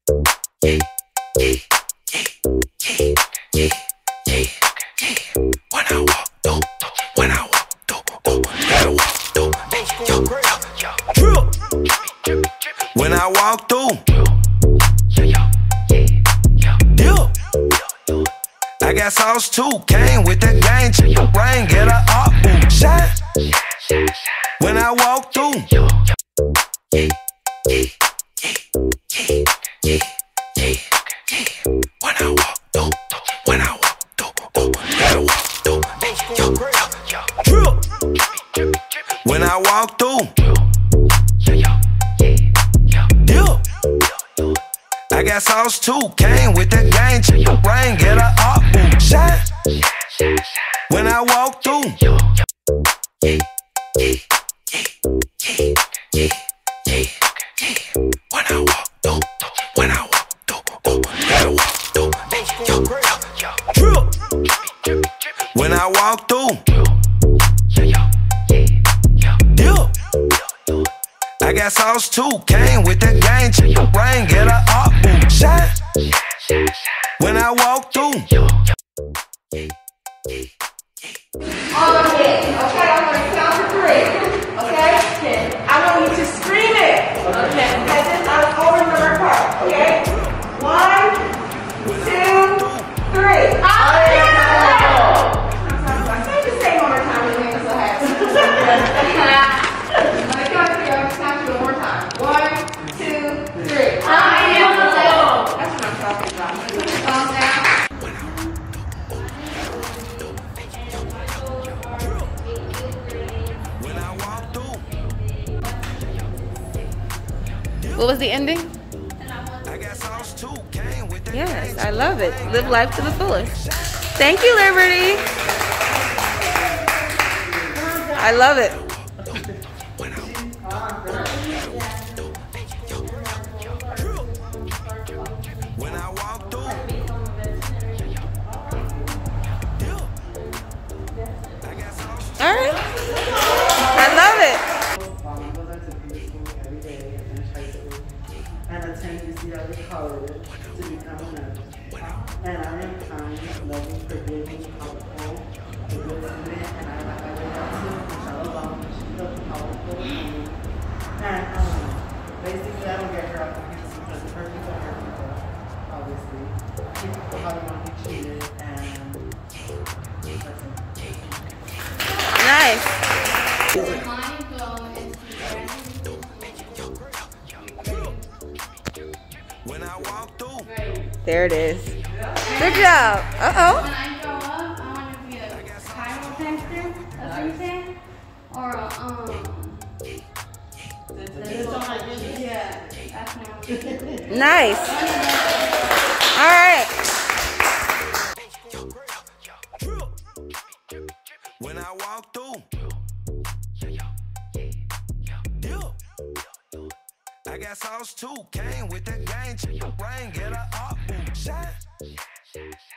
When I walk through, I got sauce too. Came with the gang, check your brain, get her up, shine. When I walk through, when I walk through, when I walk through, when I walk through, I got sauce too. Came with the gang, check your brain, get her up, shine. When I walk through, when I walk through, when I walk through, when I walk through, I got sauce too. Came with the gang, check your brain, get her up, shine. When I walk through. All of it, okay? I'm gonna count to 3, okay? I want you to scream it, okay? As if I was over the number part, okay? 1, 2, 3. I say the same one more time and make us so happy. Let me count to 3. I'm gonna count you one more time. 1, 2, 3. I am alone. That's what I'm talking about. Put your thumbs down. What was the ending? Yes, I love it. Live life to the fullest. Thank you, Liberty. I love it. All right. I love it. And attain to see other colors to become a nurse. And I am kind, loving, forgiving, helpful, a good student, and I like I went out to Michelle alone. She feels powerful. And basically, I don't get her up against because the person is her people, obviously. People probably want to be cheated, and that's it. Nice. There it is. Good job. Uh-oh. When I grow up, I want to be a chiropractor, that's what you're saying? Or yeah, that's what I'm saying. Nice. All right. When I walk through, I got sauce too. Came with the gang, check your brain, get her up, shine.